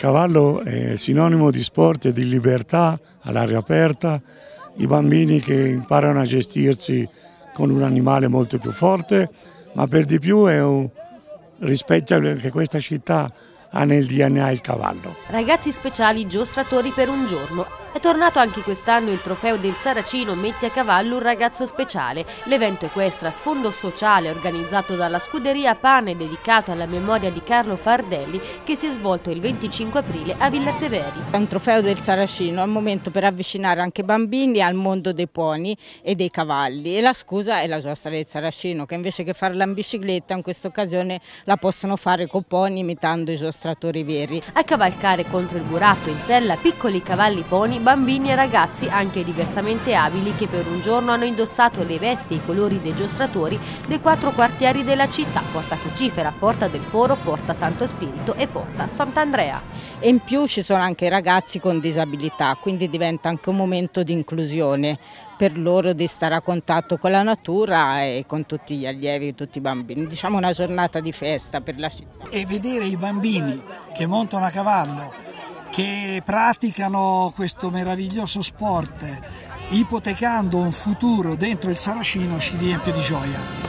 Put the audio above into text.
cavallo è sinonimo di sport e di libertà all'aria aperta, i bambini che imparano a gestirsi con un animale molto più forte, ma per di più è un rispetto che questa città ha nel DNA il cavallo. Ragazzi speciali giostratori per un giorno. È tornato anche quest'anno il trofeo del Saracino Metti a cavallo un ragazzo speciale. L'evento equestre a sfondo sociale organizzato dalla Scuderia Pane dedicato alla memoria di Carlo Fardelli che si è svolto il 25 aprile a Villa Severi. È un trofeo del Saracino, è un momento per avvicinare anche i bambini al mondo dei poni e dei cavalli e la scusa è la giostra del Saracino che invece che farla in bicicletta in questa occasione la possono fare con poni imitando i giostratori veri. A cavalcare contro il buratto in sella piccoli cavalli poni, bambini e ragazzi anche diversamente abili che per un giorno hanno indossato le vesti e i colori dei giostratori dei 4 quartieri della città, Porta Crucifera, Porta del Foro, Porta Santo Spirito e Porta Sant'Andrea. E in più ci sono anche ragazzi con disabilità, quindi diventa anche un momento di inclusione per loro di stare a contatto con la natura e con tutti gli allievi, tutti i bambini. Diciamo una giornata di festa per la città. E vedere i bambini che montano a cavallo, che praticano questo meraviglioso sport, ipotecando un futuro dentro il Saracino, ci riempie di gioia.